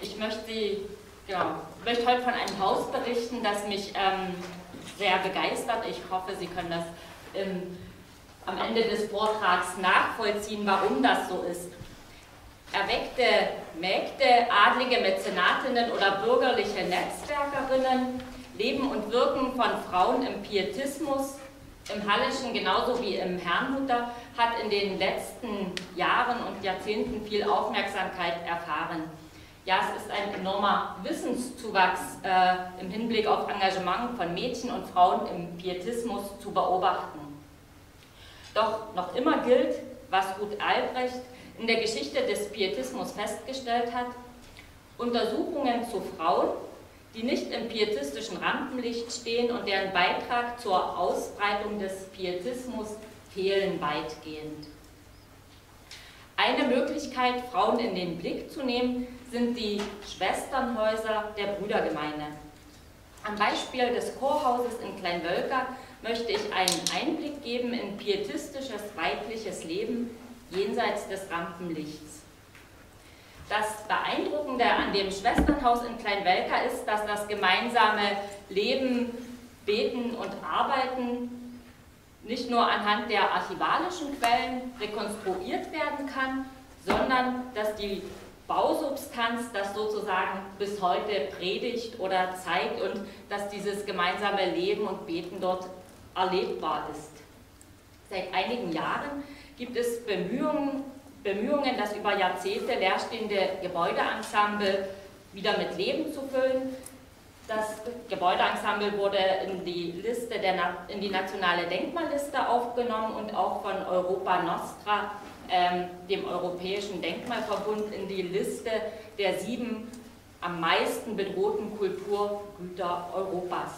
Ich möchte heute von einem Haus berichten, das mich sehr begeistert. Ich hoffe, Sie können das am Ende des Vortrags nachvollziehen, warum das so ist. Erweckte Mägde, adlige Mäzenatinnen oder bürgerliche Netzwerkerinnen leben und wirken von Frauen im Pietismus, im Halleschen genauso wie im Herrnhuter, hat in den letzten Jahren und Jahrzehnten viel Aufmerksamkeit erfahren. Ja, es ist ein enormer Wissenszuwachs im Hinblick auf Engagement von Mädchen und Frauen im Pietismus zu beobachten. Doch noch immer gilt, was Ruth Albrecht in der Geschichte des Pietismus festgestellt hat: Untersuchungen zu Frauen, die nicht im pietistischen Rampenlicht stehen und deren Beitrag zur Ausbreitung des Pietismus fehlen weitgehend. Eine Möglichkeit, Frauen in den Blick zu nehmen, sind die Schwesternhäuser der Brüdergemeine. Am Beispiel des Chorhauses in Kleinwölka möchte ich einen Einblick geben in pietistisches weibliches Leben jenseits des Rampenlichts. Das Beeindruckende an dem Schwesternhaus in Kleinwölka ist, dass das gemeinsame Leben, Beten und Arbeiten nicht nur anhand der archivalischen Quellen rekonstruiert werden kann, sondern dass die Bausubstanz das sozusagen bis heute predigt oder zeigt und dass dieses gemeinsame Leben und Beten dort erlebbar ist. Seit einigen Jahren gibt es Bemühungen, das über Jahrzehnte leerstehende Gebäudeensemble wieder mit Leben zu füllen. Das Gebäudeensemble wurde in die nationale Denkmalliste aufgenommen und auch von Europa Nostra, dem Europäischen Denkmalverbund, in die Liste der 7 am meisten bedrohten Kulturgüter Europas.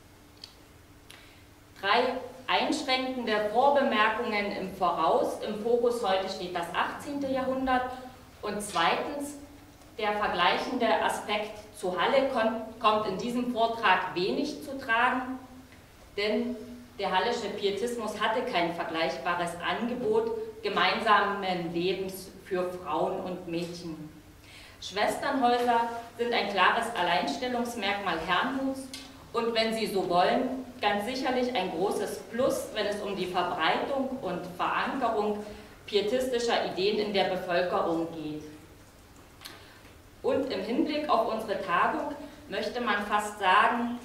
3 einschränkende Vorbemerkungen im Voraus. Im Fokus heute steht das 18. Jahrhundert. Und zweitens, der vergleichende Aspekt zu Halle kommt in diesem Vortrag wenig zu tragen, denn der hallische Pietismus hatte kein vergleichbares Angebot gemeinsamen Lebens für Frauen und Mädchen. Schwesternhäuser sind ein klares Alleinstellungsmerkmal Herrnhuts und, wenn Sie so wollen, ganz sicherlich ein großes Plus, wenn es um die Verbreitung und Verankerung pietistischer Ideen in der Bevölkerung geht. Und im Hinblick auf unsere Tagung möchte man fast sagen,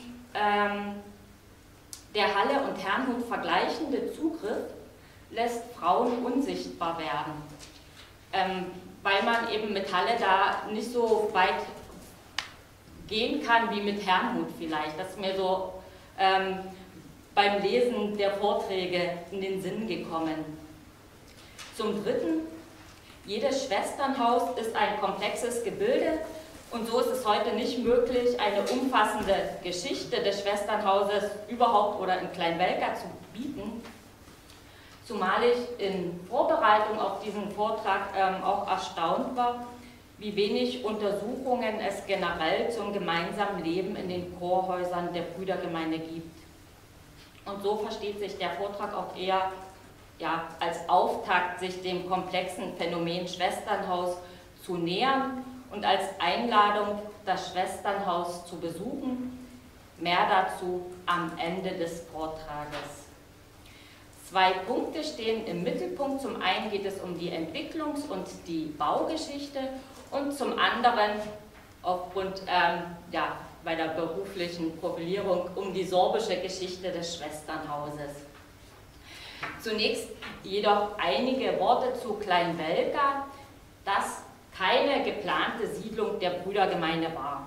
der Halle und Herrnhut vergleichende Zugriff lässt Frauen unsichtbar werden, weil man eben mit Halle da nicht so weit gehen kann wie mit Herrnhut vielleicht. Das ist mir so beim Lesen der Vorträge in den Sinn gekommen. Zum Dritten: Jedes Schwesternhaus ist ein komplexes Gebilde und so ist es heute nicht möglich, eine umfassende Geschichte des Schwesternhauses überhaupt oder in Kleinwölka zu bieten, zumal ich in Vorbereitung auf diesen Vortrag auch erstaunt war, wie wenig Untersuchungen es generell zum gemeinsamen Leben in den Chorhäusern der Brüdergemeinde gibt. Und so versteht sich der Vortrag auch eher als Auftakt, sich dem komplexen Phänomen Schwesternhaus zu nähern und als Einladung, das Schwesternhaus zu besuchen. Mehr dazu am Ende des Vortrages. 2 Punkte stehen im Mittelpunkt. Zum einen geht es um die Entwicklungs- und die Baugeschichte und zum anderen, aufgrund bei der beruflichen Profilierung, um die sorbische Geschichte des Schwesternhauses. Zunächst jedoch einige Worte zu Kleinwölka, das keine geplante Siedlung der Brüdergemeinde war.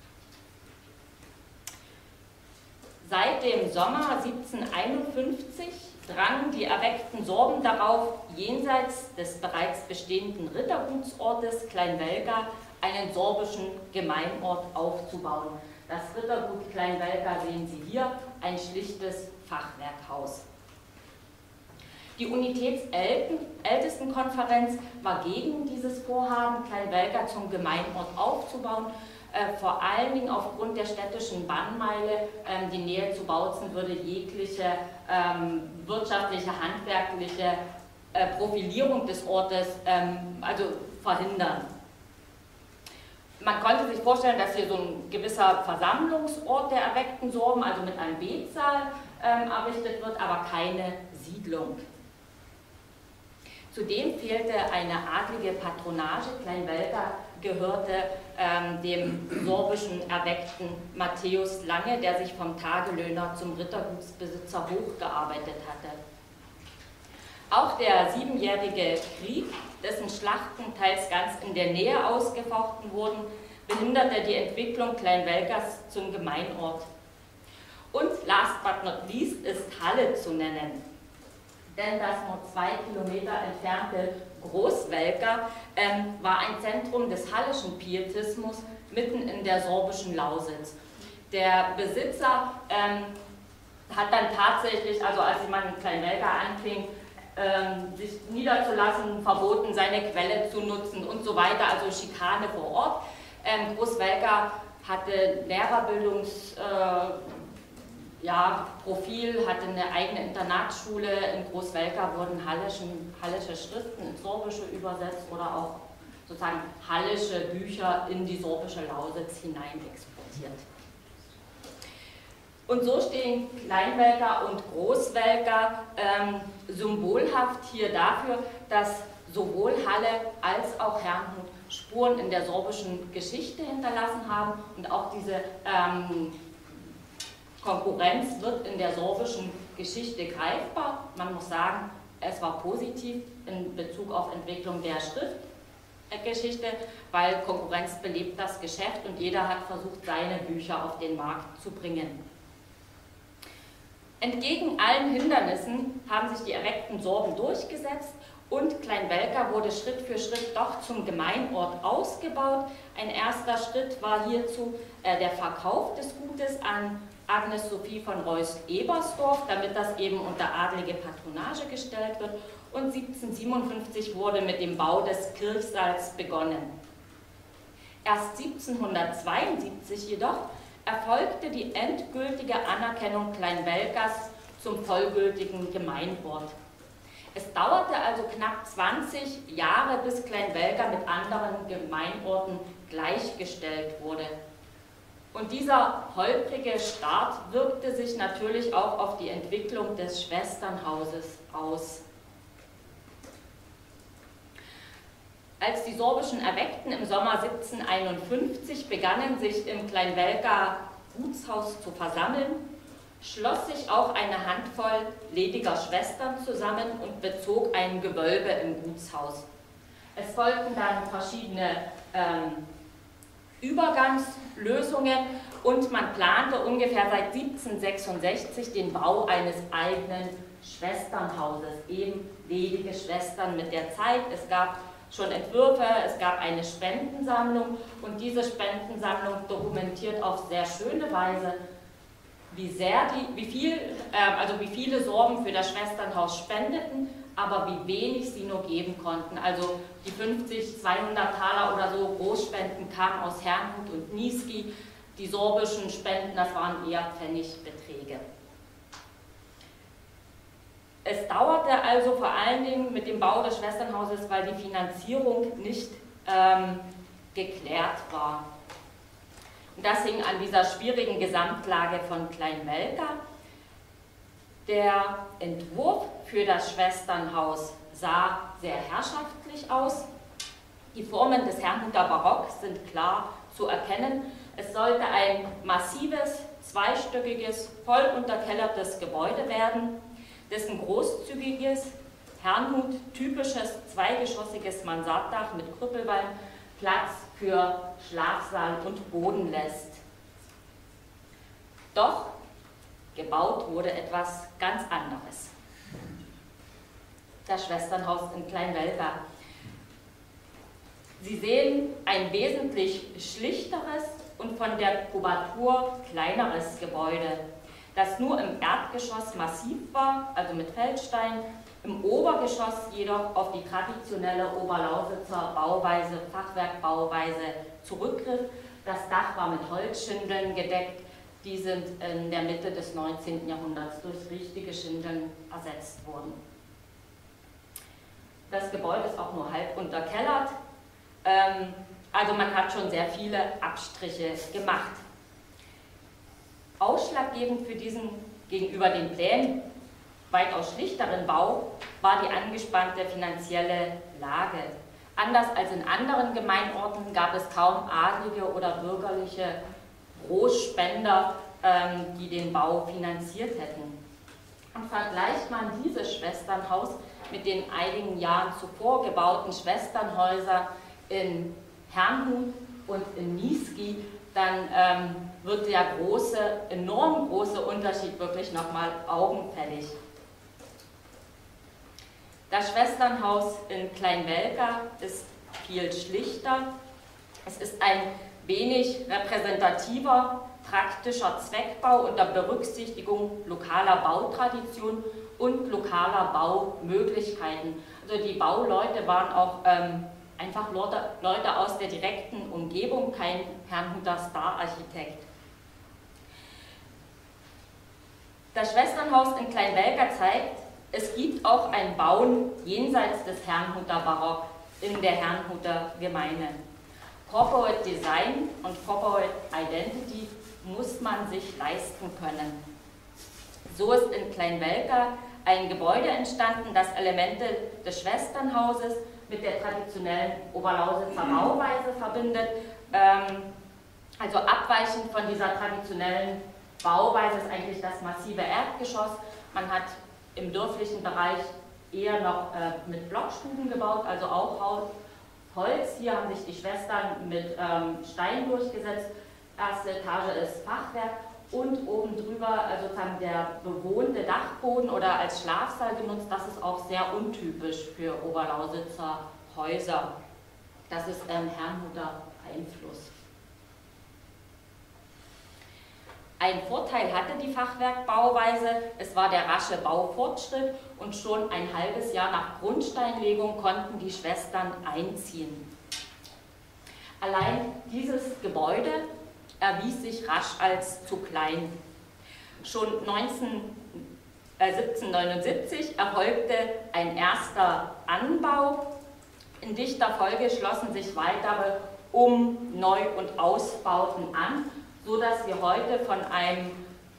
Seit dem Sommer 1751 drangen die erweckten Sorben darauf, jenseits des bereits bestehenden Rittergutsortes Kleinwölka einen sorbischen Gemeinort aufzubauen. Das Rittergut Kleinwölka sehen Sie hier, ein schlichtes Fachwerkhaus. Die Unitätsältestenkonferenz war gegen dieses Vorhaben, Kleinwölka zum Gemeinort aufzubauen, vor allen Dingen aufgrund der städtischen Bannmeile. Die Nähe zu Bautzen würde jegliche wirtschaftliche, handwerkliche Profilierung des Ortes verhindern. Man konnte sich vorstellen, dass hier so ein gewisser Versammlungsort der erweckten Sorben, also mit einem Betsaal, errichtet wird, aber keine Siedlung. Zudem fehlte eine adlige Patronage. Klein-Welka gehörte dem sorbischen Erweckten Matthäus Lange, der sich vom Tagelöhner zum Rittergutsbesitzer hochgearbeitet hatte. Auch der Siebenjährige Krieg, dessen Schlachten teils ganz in der Nähe ausgefochten wurden, behinderte die Entwicklung Klein-Welkas zum Gemeinort. Und last but not least ist Halle zu nennen. Denn das nur 2 Kilometer entfernte Großwelka war ein Zentrum des hallischen Pietismus mitten in der sorbischen Lausitz. Der Besitzer hat dann tatsächlich, also als man in Klein-Welka anfing, sich niederzulassen, verboten, seine Quelle zu nutzen und so weiter, also Schikane vor Ort. Großwelka hatte Profil, hatte eine eigene Internatsschule. In Großwelka wurden hallische Schriften ins Sorbische übersetzt oder auch sozusagen hallische Bücher in die sorbische Lausitz hinein exportiert. Und so stehen Klein-Welka und Großwelka symbolhaft hier dafür, dass sowohl Halle als auch Herrnhut Spuren in der sorbischen Geschichte hinterlassen haben und auch diese Konkurrenz wird in der sorbischen Geschichte greifbar. Man muss sagen, es war positiv in Bezug auf Entwicklung der Schriftgeschichte, weil Konkurrenz belebt das Geschäft und jeder hat versucht, seine Bücher auf den Markt zu bringen. Entgegen allen Hindernissen haben sich die erweckten Sorben durchgesetzt und Klein-Welka wurde Schritt für Schritt doch zum Gemeinort ausgebaut. Ein erster Schritt war hierzu der Verkauf des Gutes an Agnes Sophie von Reuß-Ebersdorf, damit das eben unter adlige Patronage gestellt wird. Und 1757 wurde mit dem Bau des Kirchsaals begonnen. Erst 1772 jedoch erfolgte die endgültige Anerkennung Klein-Welkas zum vollgültigen Gemeinort. Es dauerte also knapp 20 Jahre, bis Klein-Welka mit anderen Gemeinorten gleichgestellt wurde. Und dieser holprige Start wirkte sich natürlich auch auf die Entwicklung des Schwesternhauses aus. Als die sorbischen Erweckten im Sommer 1751 begannen, sich im Klein-Welka Gutshaus zu versammeln, schloss sich auch eine Handvoll lediger Schwestern zusammen und bezog ein Gewölbe im Gutshaus. Es folgten dann verschiedene Übergangslösungen und man plante ungefähr seit 1766 den Bau eines eigenen Schwesternhauses, eben ledige Schwestern mit der Zeit. Es gab schon Entwürfe, es gab eine Spendensammlung und diese Spendensammlung dokumentiert auf sehr schöne Weise, wie viele Sorben für das Schwesternhaus spendeten, aber wie wenig sie nur geben konnten. Also die 50, 200 Taler oder so Großspenden kamen aus Herrnhut und Niesky, die sorbischen Spenden, das waren eher Pfennigbeträge. Es dauerte also vor allen Dingen mit dem Bau des Schwesternhauses, weil die Finanzierung nicht geklärt war. Und das hing an dieser schwierigen Gesamtlage von Klein-Welka. Der Entwurf für das Schwesternhaus sah sehr herrschaftlich aus. Die Formen des Herrnhuter Barocks sind klar zu erkennen. Es sollte ein massives, zweistöckiges, voll unterkellertes Gebäude werden, dessen großzügiges, Herrnhut-typisches zweigeschossiges Mansarddach mit Krüppelwalm Platz für Schlafsaal und Boden lässt. Doch gebaut wurde etwas ganz anderes. Das Schwesternhaus in Klein-Welka. Sie sehen ein wesentlich schlichteres und von der Kubatur kleineres Gebäude, das nur im Erdgeschoss massiv war, also mit Feldstein, im Obergeschoss jedoch auf die traditionelle Oberlausitzer Bauweise, Fachwerkbauweise zurückgriff. Das Dach war mit Holzschindeln gedeckt, die sind in der Mitte des 19. Jahrhunderts durch richtige Schindeln ersetzt worden. Das Gebäude ist auch nur halb unterkellert. Also man hat schon sehr viele Abstriche gemacht. Ausschlaggebend für diesen gegenüber den Plänen weitaus schlichteren Bau war die angespannte finanzielle Lage. Anders als in anderen Gemeinorten gab es kaum adlige oder bürgerliche Großspender, die den Bau finanziert hätten. Und vergleicht man dieses Schwesternhaus mit den einigen Jahren zuvor gebauten Schwesternhäusern in Herrnhut und in Niesky, dann wird der enorm große Unterschied wirklich nochmal augenfällig. Das Schwesternhaus in Kleinwelka ist viel schlichter. Es ist ein wenig repräsentativer, praktischer Zweckbau unter Berücksichtigung lokaler Bautradition und lokaler Baumöglichkeiten. Also die Bauleute waren auch einfach Leute aus der direkten Umgebung, kein Herrnhuter Star-Architekt. Das Schwesternhaus in Kleinwelka zeigt, es gibt auch ein Bauen jenseits des Herrnhuter Barock in der Herrnhuter Gemeinde. Corporate Design und Corporate Identity muss man sich leisten können. So ist in Kleinwelka ein Gebäude entstanden, das Elemente des Schwesternhauses mit der traditionellen Oberlausitzer Bauweise verbindet. Also abweichend von dieser traditionellen Bauweise ist eigentlich das massive Erdgeschoss. Man hat im dörflichen Bereich eher noch mit Blockstuben gebaut, also auch Holz. Hier haben sich die Schwestern mit Stein durchgesetzt. Erste Etage ist Fachwerk und oben drüber sozusagen der bewohnte Dachboden oder als Schlafsaal genutzt. Das ist auch sehr untypisch für Oberlausitzer Häuser. Das ist Herrnhuter Einfluss. Ein Vorteil hatte die Fachwerkbauweise, es war der rasche Baufortschritt und schon ein halbes Jahr nach Grundsteinlegung konnten die Schwestern einziehen. Allein dieses Gebäude erwies sich rasch als zu klein. Schon 1779 erfolgte ein erster Anbau. In dichter Folge schlossen sich weitere Neu- und Ausbauten an, sodass wir heute von einem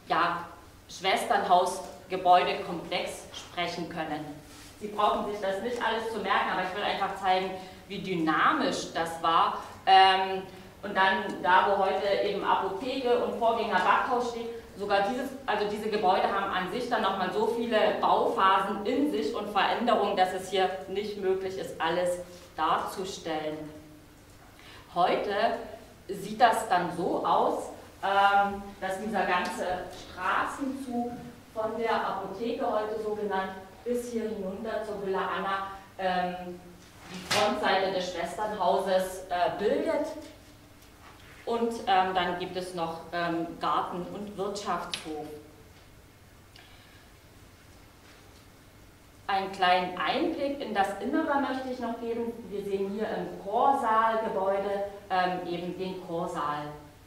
Schwesternhausgebäudekomplex sprechen können. Sie brauchen sich das nicht alles zu merken, aber ich will einfach zeigen, wie dynamisch das war. Und dann da, wo heute eben Apotheke und Vorgänger Backhaus steht, sogar diese Gebäude haben an sich dann nochmal so viele Bauphasen in sich und Veränderungen, dass es hier nicht möglich ist, alles darzustellen. Heute sieht das dann so aus, dass dieser ganze Straßenzug von der Apotheke, heute so genannt, bis hier hinunter zur Villa Anna die Frontseite des Schwesternhauses bildet. Und dann gibt es noch Garten- und Wirtschaftshof. Einen kleinen Einblick in das Innere möchte ich noch geben. Wir sehen hier im Chorsaalgebäude eben den Chorsaal.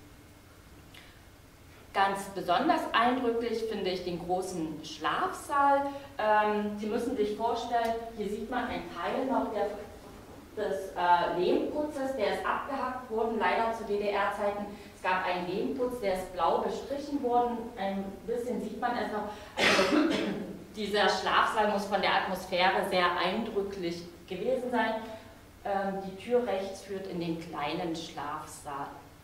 Ganz besonders eindrücklich finde ich den großen Schlafsaal. Sie müssen sich vorstellen, hier sieht man einen Teil noch des Lehmputzes, der ist abgehackt worden, leider zu DDR-Zeiten. Es gab einen Lehmputz, der ist blau bestrichen worden. Ein bisschen sieht man es noch. Also, dieser Schlafsaal muss von der Atmosphäre sehr eindrücklich gewesen sein. Die Tür rechts führt in den kleinen Schlafsaal.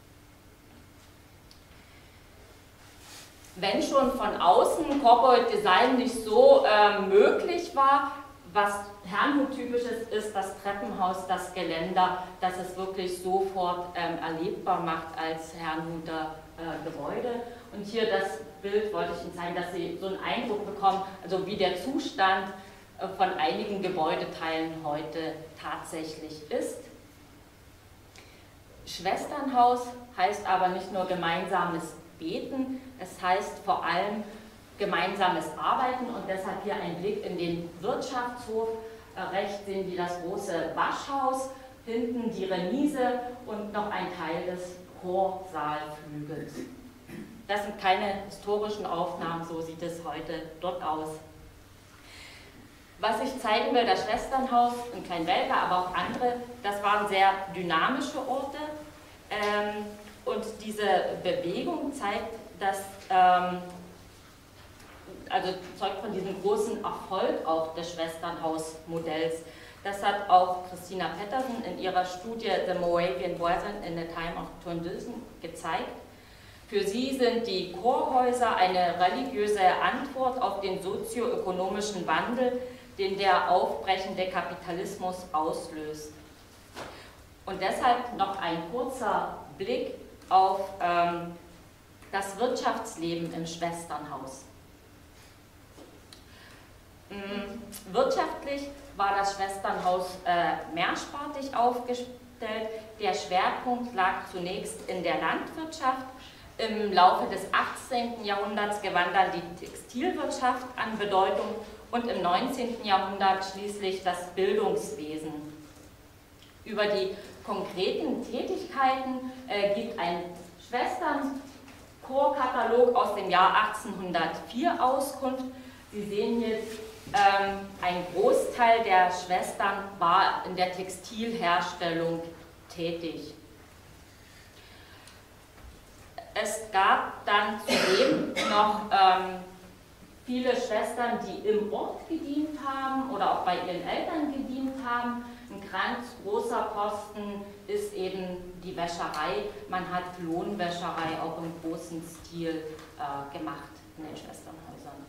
Wenn schon von außen Corporate Design nicht so möglich war, was Herrnhut typisch ist das Treppenhaus, das Geländer, das es wirklich sofort erlebbar macht als Herrnhuter Gebäude. Und hier das Bild wollte ich Ihnen zeigen, dass Sie so einen Eindruck bekommen, also wie der Zustand von einigen Gebäudeteilen heute tatsächlich ist. Schwesternhaus heißt aber nicht nur gemeinsames Beten, es heißt vor allem gemeinsames Arbeiten und deshalb hier ein Blick in den Wirtschaftshof. Rechts sehen Sie das große Waschhaus, hinten die Remise und noch ein Teil des Chorsaalflügels. Das sind keine historischen Aufnahmen, so sieht es heute dort aus. Was ich zeigen will, das Schwesternhaus in Kleinwelka, aber auch andere, das waren sehr dynamische Orte. Und diese Bewegung zeigt, dass, also zeugt von diesem großen Erfolg auch des Schwesternhausmodells. Das hat auch Christina Pettersen in ihrer Studie The Moravian Brethren in the Time of Tournism gezeigt. Für sie sind die Chorhäuser eine religiöse Antwort auf den sozioökonomischen Wandel, den der aufbrechende Kapitalismus auslöst. Und deshalb noch ein kurzer Blick auf das Wirtschaftsleben im Schwesternhaus. Wirtschaftlich war das Schwesternhaus mehrspartig aufgestellt. Der Schwerpunkt lag zunächst in der Landwirtschaft. Im Laufe des 18. Jahrhunderts gewann dann die Textilwirtschaft an Bedeutung und im 19. Jahrhundert schließlich das Bildungswesen. Über die konkreten Tätigkeiten gibt ein Schwesternchorkatalog aus dem Jahr 1804 Auskunft. Sie sehen jetzt, ein Großteil der Schwestern war in der Textilherstellung tätig. Es gab dann zudem noch viele Schwestern, die im Ort gedient haben oder auch bei ihren Eltern gedient haben. Ein ganz großer Posten ist eben die Wäscherei. Man hat Lohnwäscherei auch im großen Stil gemacht in den Schwesternhäusern.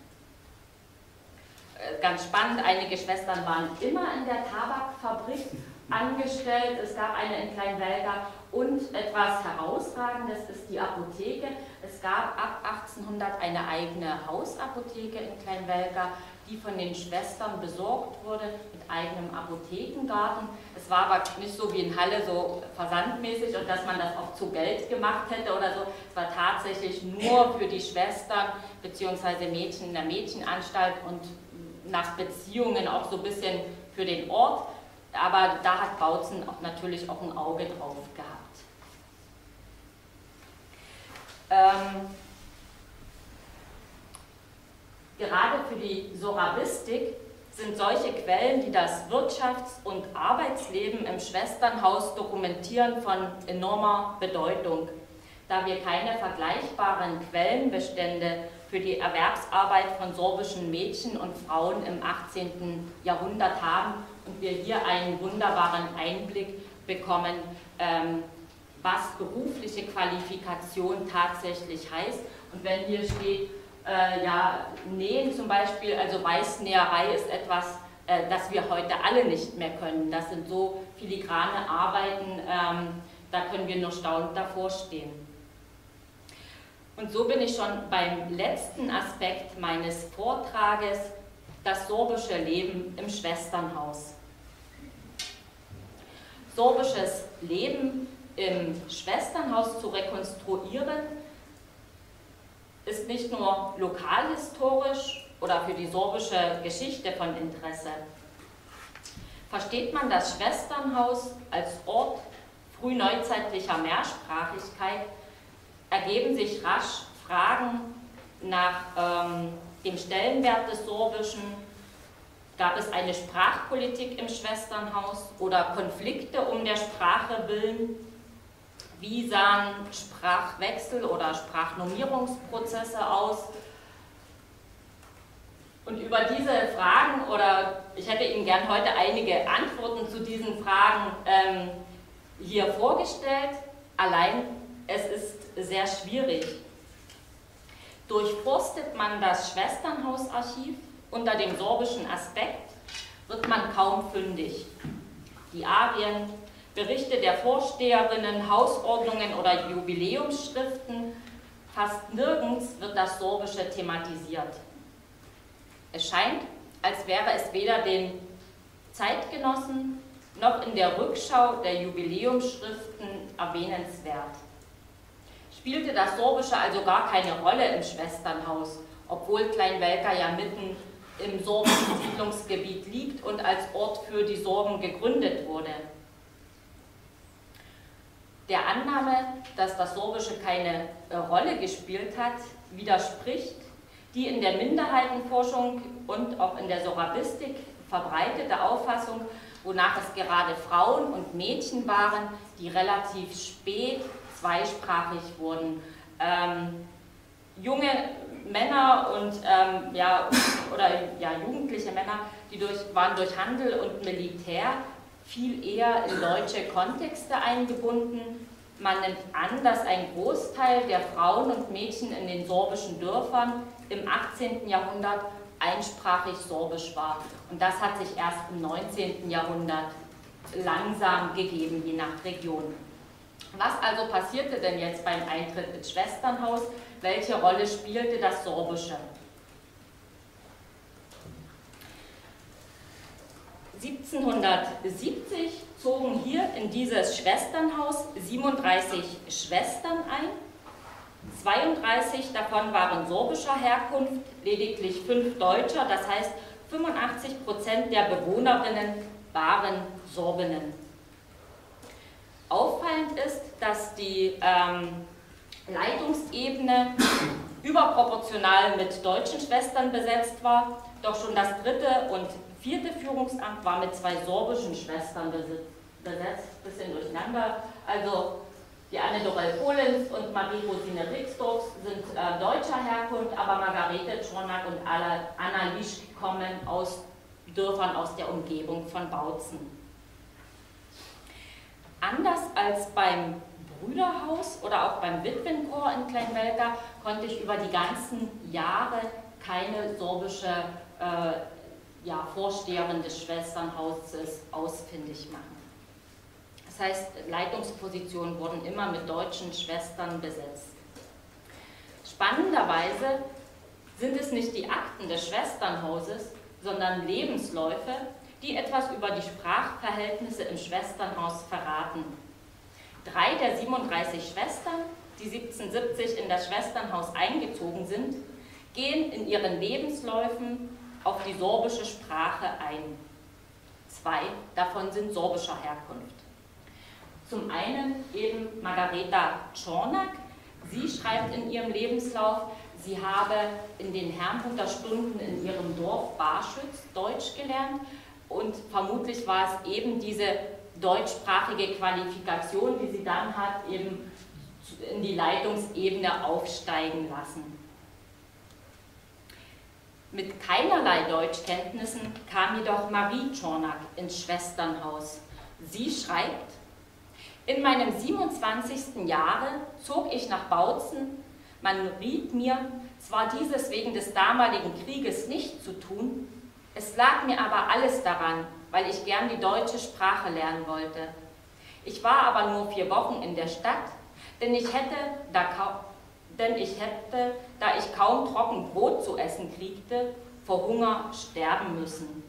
Ganz spannend, einige Schwestern waren immer in der Tabakfabrik angestellt. Es gab eine in Kleinwelka und etwas Herausragendes ist die Apotheke. Es gab ab 1800 eine eigene Hausapotheke in Kleinwelka, die von den Schwestern besorgt wurde mit eigenem Apothekengarten. Es war aber nicht so wie in Halle so versandmäßig und dass man das auch zu Geld gemacht hätte oder so. Es war tatsächlich nur für die Schwestern bzw. Mädchen in der Mädchenanstalt und nach Beziehungen auch so ein bisschen für den Ort. Aber da hat Bautzen auch natürlich auch ein Auge drauf gehabt. Gerade für die Sorabistik sind solche Quellen, die das Wirtschafts- und Arbeitsleben im Schwesternhaus dokumentieren, von enormer Bedeutung, da wir keine vergleichbaren Quellenbestände für die Erwerbsarbeit von sorbischen Mädchen und Frauen im 18. Jahrhundert haben und wir hier einen wunderbaren Einblick bekommen, was berufliche Qualifikation tatsächlich heißt. Und wenn hier steht, ja, Nähen zum Beispiel, also Weißnäherei ist etwas, das wir heute alle nicht mehr können. Das sind so filigrane Arbeiten, da können wir nur staunend davor stehen. Und so bin ich schon beim letzten Aspekt meines Vortrages, das sorbische Leben im Schwesternhaus. Sorbisches Leben im Schwesternhaus zu rekonstruieren, ist nicht nur lokalhistorisch oder für die sorbische Geschichte von Interesse. Versteht man das Schwesternhaus als Ort frühneuzeitlicher Mehrsprachigkeit, ergeben sich rasch Fragen nach dem Stellenwert des Sorbischen. Gab es eine Sprachpolitik im Schwesternhaus oder Konflikte um der Sprache willen? Wie sahen Sprachwechsel oder Sprachnormierungsprozesse aus? Und über diese Fragen, oder ich hätte Ihnen gern heute einige Antworten zu diesen Fragen hier vorgestellt, allein es ist sehr schwierig. Durchforstet man das Schwesternhausarchiv unter dem sorbischen Aspekt, wird man kaum fündig. Diarien, Berichte der Vorsteherinnen, Hausordnungen oder Jubiläumsschriften, fast nirgends wird das Sorbische thematisiert. Es scheint, als wäre es weder den Zeitgenossen noch in der Rückschau der Jubiläumsschriften erwähnenswert. Spielte das Sorbische also gar keine Rolle im Schwesternhaus, obwohl Kleinwelka ja mitten im sorbischen Siedlungsgebiet liegt und als Ort für die Sorben gegründet wurde. Der Annahme, dass das Sorbische keine Rolle gespielt hat, widerspricht die in der Minderheitenforschung und auch in der Sorabistik verbreitete Auffassung, wonach es gerade Frauen und Mädchen waren, die relativ spät zweisprachig wurden. Junge Männer und jugendliche Männer, die waren durch Handel und Militär viel eher in deutsche Kontexte eingebunden. Man nimmt an, dass ein Großteil der Frauen und Mädchen in den sorbischen Dörfern im 18. Jahrhundert einsprachig sorbisch war. Und das hat sich erst im 19. Jahrhundert langsam gegeben, je nach Region. Was also passierte denn jetzt beim Eintritt ins Schwesternhaus? Welche Rolle spielte das Sorbische? 1770 zogen hier in dieses Schwesternhaus 37 Schwestern ein. 32 davon waren sorbischer Herkunft, lediglich 5 Deutscher, das heißt 85% der Bewohnerinnen waren Sorbinnen. Auffallend ist, dass die Leitungsebene überproportional mit deutschen Schwestern besetzt war, doch schon das 3. und 4. Führungsamt war mit 2 sorbischen Schwestern besetzt, bisschen durcheinander. Also die Anne Dorel Polenz und Marie-Rosine Rixdorf sind deutscher Herkunft, aber Margarete Czornak und Anna Lisch kommen aus Dörfern aus der Umgebung von Bautzen. Anders als beim Brüderhaus oder auch beim Witwenchor in Kleinwelka konnte ich über die ganzen Jahre keine sorbische Vorsteherin des Schwesternhauses ausfindig machen. Das heißt, Leitungspositionen wurden immer mit deutschen Schwestern besetzt. Spannenderweise sind es nicht die Akten des Schwesternhauses, sondern Lebensläufe, die etwas über die Sprachverhältnisse im Schwesternhaus verraten. 3 der 37 Schwestern, die 1770 in das Schwesternhaus eingezogen sind, gehen in ihren Lebensläufen auf die sorbische Sprache ein. 2 davon sind sorbischer Herkunft. Zum einen eben Margareta Czornak. Sie schreibt in ihrem Lebenslauf, sie habe in den Herrnhuter Stunden in ihrem Dorf Barschütz Deutsch gelernt und vermutlich war es eben diese deutschsprachige Qualifikation, die sie dann hat, eben in die Leitungsebene aufsteigen lassen. Mit keinerlei Deutschkenntnissen kam jedoch Marie Czornak ins Schwesternhaus. Sie schreibt: In meinem 27. Jahre zog ich nach Bautzen. Man riet mir, zwar dieses wegen des damaligen Krieges nicht zu tun, es lag mir aber alles daran, weil ich gern die deutsche Sprache lernen wollte. Ich war aber nur 4 Wochen in der Stadt, denn ich hätte, da ich kaum trocken Brot zu essen kriegte, vor Hunger sterben müssen.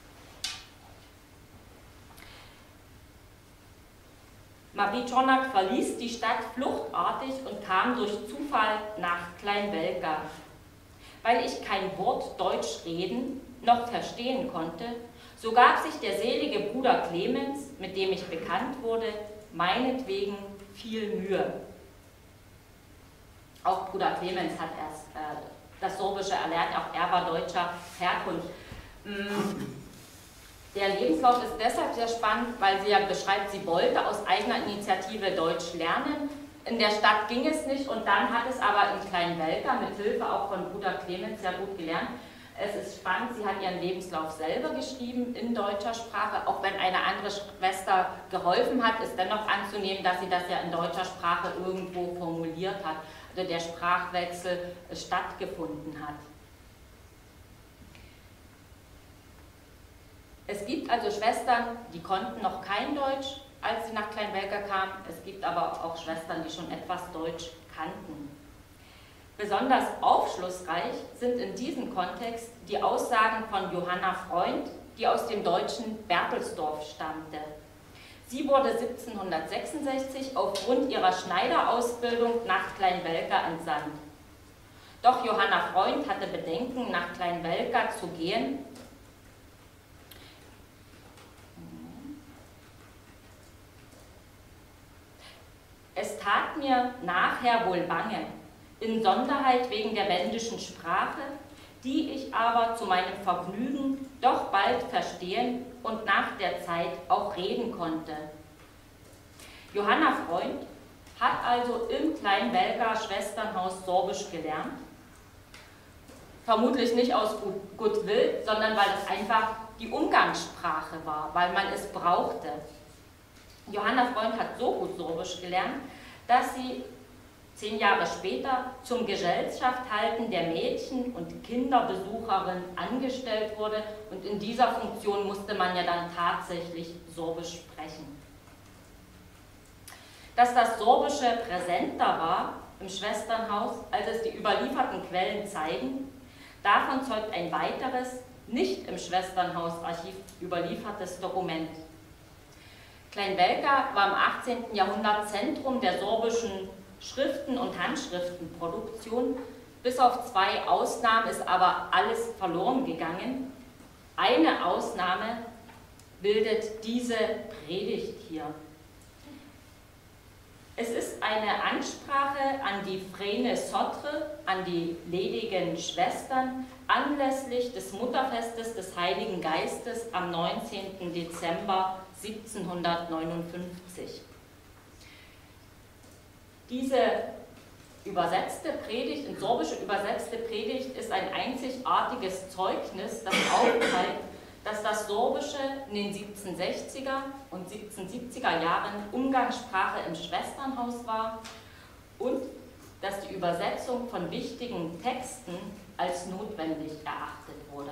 Marie Czornak verließ die Stadt fluchtartig und kam durch Zufall nach Kleinwelka. Weil ich kein Wort Deutsch reden noch verstehen konnte, so gab sich der selige Bruder Clemens, mit dem ich bekannt wurde, meinetwegen viel Mühe. Auch Bruder Clemens hat erst das Sorbische erlernt, auch er war deutscher Herkunft. Der Lebenslauf ist deshalb sehr spannend, weil sie ja beschreibt, sie wollte aus eigener Initiative Deutsch lernen. In der Stadt ging es nicht und dann hat es aber in Kleinwelka mit Hilfe auch von Bruder Clemens sehr gut gelernt. Es ist spannend, sie hat ihren Lebenslauf selber geschrieben in deutscher Sprache, auch wenn eine andere Schwester geholfen hat, ist dennoch anzunehmen, dass sie das ja in deutscher Sprache irgendwo formuliert hat, also der Sprachwechsel stattgefunden hat. Es gibt also Schwestern, die konnten noch kein Deutsch, als sie nach Kleinwelka kamen. Es gibt aber auch Schwestern, die schon etwas Deutsch kannten. Besonders aufschlussreich sind in diesem Kontext die Aussagen von Johanna Freund, die aus dem deutschen Bertelsdorf stammte. Sie wurde 1766 aufgrund ihrer Schneiderausbildung nach Kleinwelka entsandt. Doch Johanna Freund hatte Bedenken, nach Kleinwelka zu gehen. Es tat mir nachher wohl bange, insonderheit wegen der wendischen Sprache, die ich aber zu meinem Vergnügen doch bald verstehen und nach der Zeit auch reden konnte. Johanna Freund hat also im Kleinwelker Schwesternhaus Sorbisch gelernt. Vermutlich nicht aus Goodwill, sondern weil es einfach die Umgangssprache war, weil man es brauchte. Johanna Freund hat so gut Sorbisch gelernt, dass sie 10 Jahre später zum Gesellschafthalten der Mädchen- und Kinderbesucherin angestellt wurde, und in dieser Funktion musste man ja dann tatsächlich Sorbisch sprechen. Dass das Sorbische präsenter war im Schwesternhaus, als es die überlieferten Quellen zeigen, davon zeugt ein weiteres, nicht im Schwesternhausarchiv überliefertes Dokument. Kleinwelka war im 18. Jahrhundert Zentrum der sorbischen Schriften- und Handschriftenproduktion. Bis auf 2 Ausnahmen ist aber alles verloren gegangen. Eine Ausnahme bildet diese Predigt hier. Es ist eine Ansprache an die Vrene Sotre, an die ledigen Schwestern, anlässlich des Mutterfestes des Heiligen Geistes am 19. Dezember 1759. Diese übersetzte Predigt, in Sorbische übersetzte Predigt, ist ein einzigartiges Zeugnis, das aufzeigt, dass das Sorbische in den 1760er und 1770er Jahren Umgangssprache im Schwesternhaus war und dass die Übersetzung von wichtigen Texten als notwendig erachtet wurde.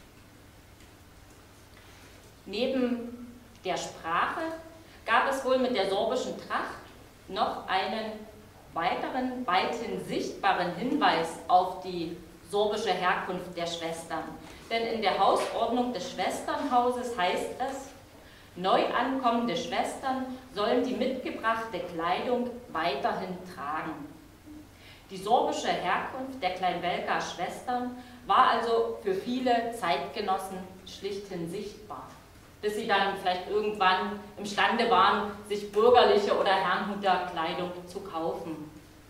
Neben der Sprache gab es wohl mit der sorbischen Tracht noch einen weiteren, weithin sichtbaren Hinweis auf die sorbische Herkunft der Schwestern. Denn in der Hausordnung des Schwesternhauses heißt es, neu ankommende Schwestern sollen die mitgebrachte Kleidung weiterhin tragen. Die sorbische Herkunft der Kleinwelker Schwestern war also für viele Zeitgenossen schlichthin sichtbar, bis sie dann vielleicht irgendwann imstande waren, sich bürgerliche oder Herrnhuter Kleidung zu kaufen.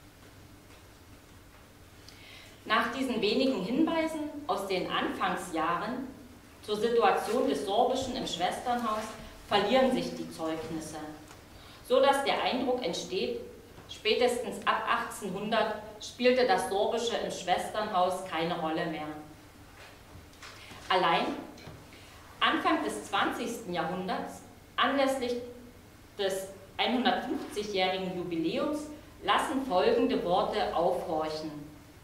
Nach diesen wenigen Hinweisen aus den Anfangsjahren zur Situation des Sorbischen im Schwesternhaus verlieren sich die Zeugnisse, so dass der Eindruck entsteht, spätestens ab 1800 spielte das Sorbische im Schwesternhaus keine Rolle mehr. Allein Anfang des 20. Jahrhunderts, anlässlich des 150-jährigen Jubiläums, lassen folgende Worte aufhorchen.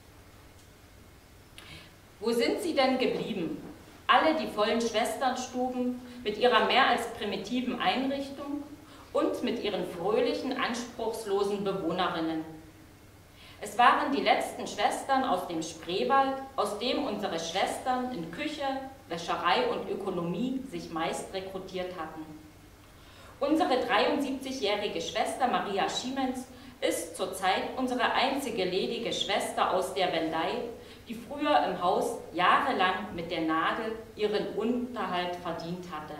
Wo sind sie denn geblieben? Alle die vollen Schwesternstuben mit ihrer mehr als primitiven Einrichtung und mit ihren fröhlichen, anspruchslosen Bewohnerinnen. Es waren die letzten Schwestern aus dem Spreewald, aus dem unsere Schwestern in Küche, Wäscherei und Ökonomie sich meist rekrutiert hatten. Unsere 73-jährige Schwester Maria Schiemens ist zurzeit unsere einzige ledige Schwester aus der Wendei, die früher im Haus jahrelang mit der Nadel ihren Unterhalt verdient hatte.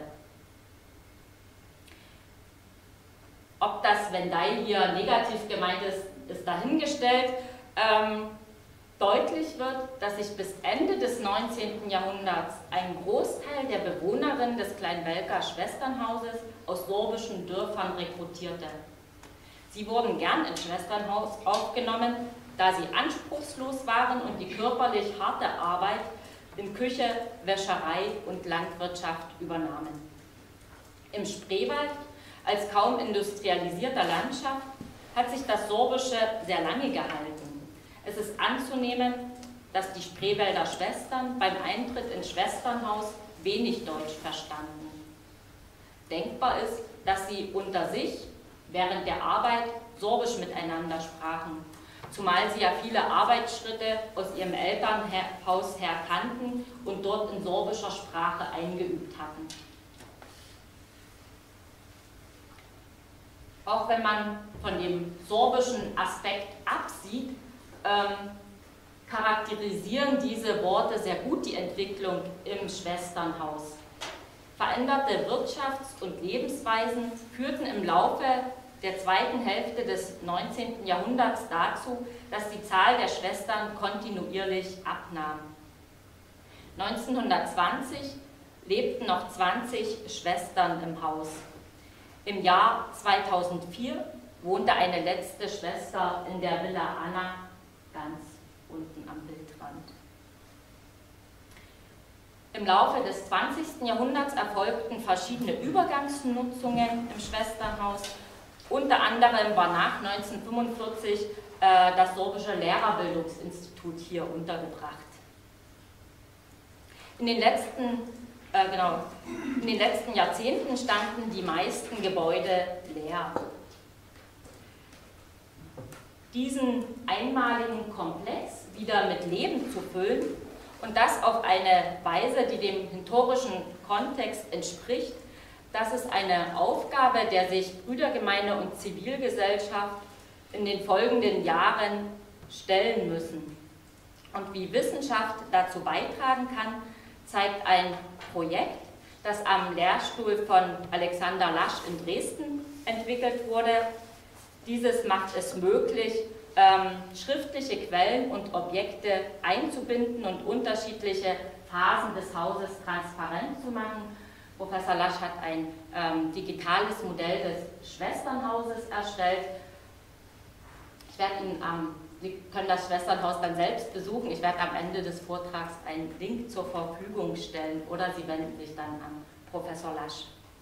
Ob das Wendei hier negativ gemeint ist, ist dahingestellt. Deutlich wird, dass sich bis Ende des 19. Jahrhunderts ein Großteil der Bewohnerinnen des Kleinwelker Schwesternhauses aus sorbischen Dörfern rekrutierte. Sie wurden gern ins Schwesternhaus aufgenommen, da sie anspruchslos waren und die körperlich harte Arbeit in Küche, Wäscherei und Landwirtschaft übernahmen. Im Spreewald, als kaum industrialisierter Landschaft, hat sich das Sorbische sehr lange gehalten. Es ist anzunehmen, dass die Spreewälder Schwestern beim Eintritt ins Schwesternhaus wenig Deutsch verstanden. Denkbar ist, dass sie unter sich während der Arbeit Sorbisch miteinander sprachen, zumal sie ja viele Arbeitsschritte aus ihrem Elternhaus her kannten und dort in sorbischer Sprache eingeübt hatten. Auch wenn man von dem sorbischen Aspekt absieht, charakterisieren diese Worte sehr gut die Entwicklung im Schwesternhaus. Veränderte Wirtschafts- und Lebensweisen führten im Laufe der zweiten Hälfte des 19. Jahrhunderts dazu, dass die Zahl der Schwestern kontinuierlich abnahm. 1920 lebten noch 20 Schwestern im Haus. Im Jahr 2004 wohnte eine letzte Schwester in der Villa Anna ganz unten am Bildrand. Im Laufe des 20. Jahrhunderts erfolgten verschiedene Übergangsnutzungen im Schwesternhaus. Unter anderem war nach 1945 das Sorbische Lehrerbildungsinstitut hier untergebracht. In den letzten Jahrzehnten standen die meisten Gebäude leer. Diesen einmaligen Komplex wieder mit Leben zu füllen und das auf eine Weise, die dem historischen Kontext entspricht, das ist eine Aufgabe, der sich Brüdergemeinde und Zivilgesellschaft in den folgenden Jahren stellen müssen. Und wie Wissenschaft dazu beitragen kann, zeigt ein Projekt, das am Lehrstuhl von Alexander Lasch in Dresden entwickelt wurde. Dieses macht es möglich, schriftliche Quellen und Objekte einzubinden und unterschiedliche Phasen des Hauses transparent zu machen. Professor Lasch hat ein digitales Modell des Schwesternhauses erstellt. Sie können das Schwesternhaus dann selbst besuchen. Ich werde am Ende des Vortrags einen Link zur Verfügung stellen oder Sie wenden sich dann an Professor Lasch.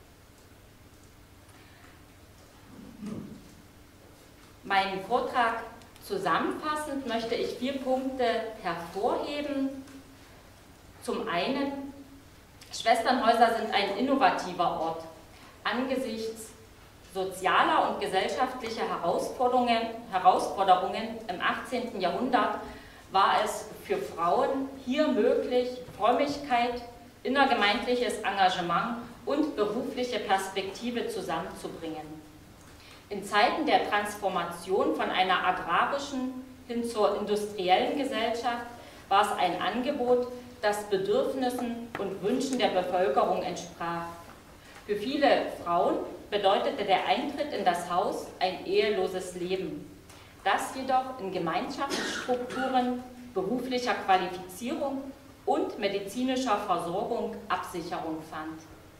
Meinen Vortrag zusammenfassend möchte ich 4 Punkte hervorheben. Zum einen, Schwesternhäuser sind ein innovativer Ort. Angesichts sozialer und gesellschaftlicher Herausforderungen im 18. Jahrhundert war es für Frauen hier möglich, Frömmigkeit, innergemeindliches Engagement und berufliche Perspektive zusammenzubringen. In Zeiten der Transformation von einer agrarischen hin zur industriellen Gesellschaft war es ein Angebot, das Bedürfnissen und Wünschen der Bevölkerung entsprach. Für viele Frauen bedeutete der Eintritt in das Haus ein eheloses Leben, das jedoch in Gemeinschaftsstrukturen, beruflicher Qualifizierung und medizinischer Versorgung Absicherung fand.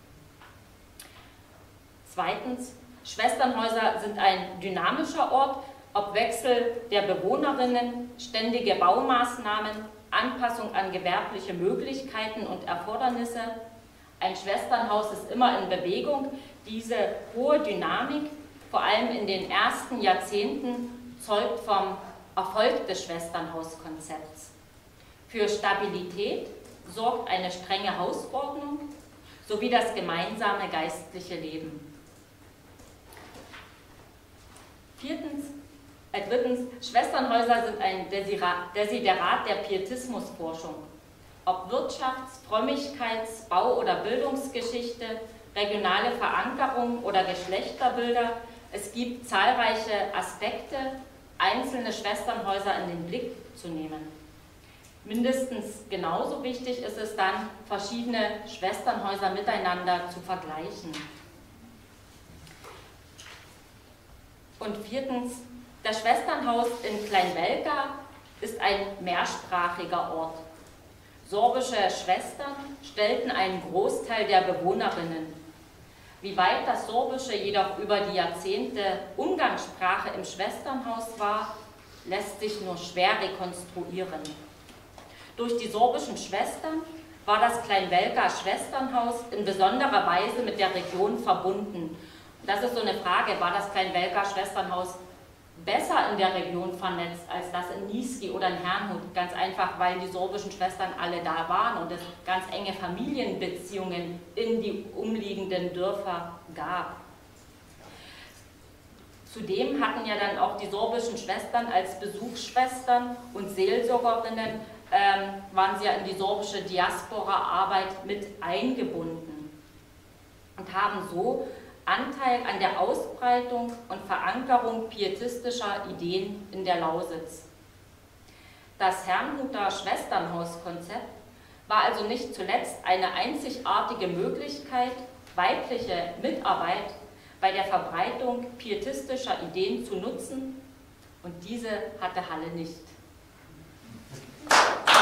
Zweitens, Schwesternhäuser sind ein dynamischer Ort, ob Wechsel der Bewohnerinnen, ständige Baumaßnahmen, Anpassung an gewerbliche Möglichkeiten und Erfordernisse. Ein Schwesternhaus ist immer in Bewegung. Diese hohe Dynamik, vor allem in den ersten Jahrzehnten, zeugt vom Erfolg des Schwesternhauskonzepts. Für Stabilität sorgt eine strenge Hausordnung sowie das gemeinsame geistliche Leben. Drittens, Schwesternhäuser sind ein Desiderat der Pietismusforschung. Ob Wirtschafts-, Frömmigkeits-, Bau- oder Bildungsgeschichte, regionale Verankerung oder Geschlechterbilder, es gibt zahlreiche Aspekte, einzelne Schwesternhäuser in den Blick zu nehmen. Mindestens genauso wichtig ist es dann, verschiedene Schwesternhäuser miteinander zu vergleichen. Und viertens, das Schwesternhaus in Kleinwelka ist ein mehrsprachiger Ort. Sorbische Schwestern stellten einen Großteil der Bewohnerinnen. Wie weit das Sorbische jedoch über die Jahrzehnte Umgangssprache im Schwesternhaus war, lässt sich nur schwer rekonstruieren. Durch die sorbischen Schwestern war das Kleinwelka Schwesternhaus in besonderer Weise mit der Region verbunden. Das ist so eine Frage, war das Kleinwelka Schwesternhaus besser in der Region vernetzt als das in Niesky oder in Herrnhut? Ganz einfach, weil die sorbischen Schwestern alle da waren und es ganz enge Familienbeziehungen in die umliegenden Dörfer gab. Zudem hatten ja dann auch die sorbischen Schwestern als Besuchsschwestern und Seelsorgerinnen, waren sie ja in die sorbische Diaspora-Arbeit mit eingebunden und haben so Anteil an der Ausbreitung und Verankerung pietistischer Ideen in der Lausitz. Das Herrnhuter Schwesternhauskonzept war also nicht zuletzt eine einzigartige Möglichkeit, weibliche Mitarbeit bei der Verbreitung pietistischer Ideen zu nutzen, und diese hatte Halle nicht.